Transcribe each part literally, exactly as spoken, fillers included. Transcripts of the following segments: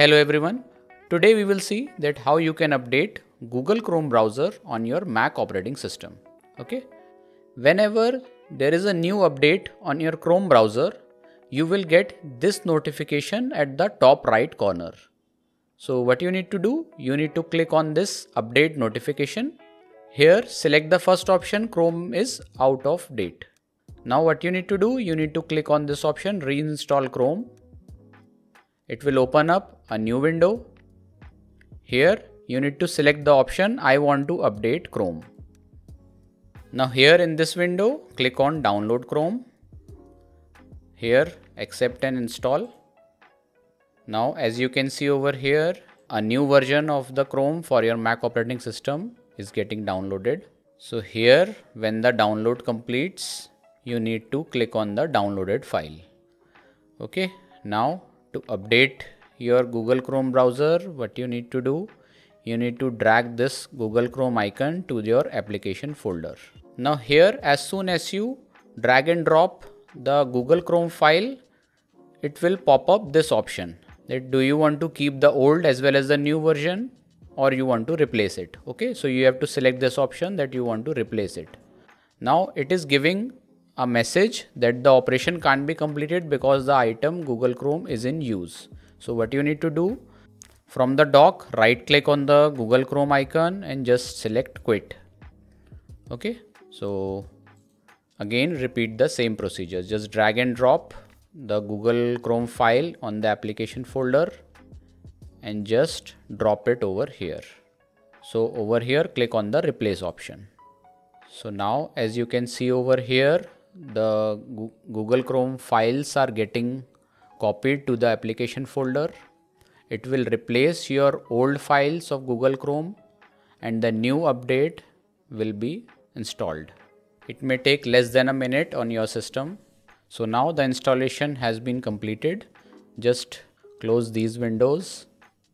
Hello everyone. Today we will see that how you can update Google Chrome browser on your Mac operating system. Okay. Whenever there is a new update on your Chrome browser, you will get this notification at the top right corner. So what you need to do, you need to click on this update notification. Here select the first option, Chrome is out of date. Now what you need to do, you need to click on this option, reinstall Chrome. It will open up a new window. Here you need to select the option I want to update Chrome. Now here in this window, click on download Chrome. Here accept and install. Now as you can see over here, a new version of the Chrome for your Mac operating system is getting downloaded. So here when the download completes, you need to click on the downloaded file. Okay, now to update your Google Chrome browser, what you need to do, you need to drag this Google Chrome icon to your application folder. Now here, as soon as you drag and drop the Google Chrome file, it will pop up this option that do you want to keep the old as well as the new version or you want to replace it. Okay, so you have to select this option that you want to replace it. Now it is giving a message that the operation can't be completed because the item Google Chrome is in use. So what you need to do, from the dock, right click on the Google Chrome icon and just select quit. Okay, so again repeat the same procedure. Just drag and drop the Google Chrome file on the application folder and just drop it over here. So over here click on the replace option. So now as you can see over here, the Google Chrome files are getting copied to the application folder. It will replace your old files of Google Chrome and the new update will be installed. It may take less than a minute on your system. So now the installation has been completed. Just close these windows.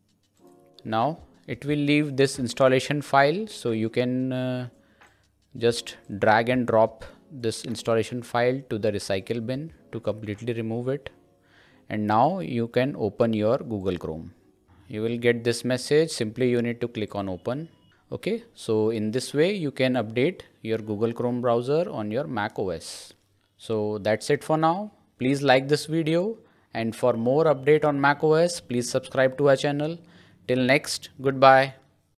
Now it will leave this installation file, so you can uh, just drag and drop this installation file to the recycle bin to completely remove it. And now you can open your Google Chrome. You will get this message. Simply you need to click on open. Okay, so in this way you can update your Google Chrome browser on your Mac O S. So that's it for now. Please like this video, and for more update on Mac O S, please subscribe to our channel. Till next, goodbye.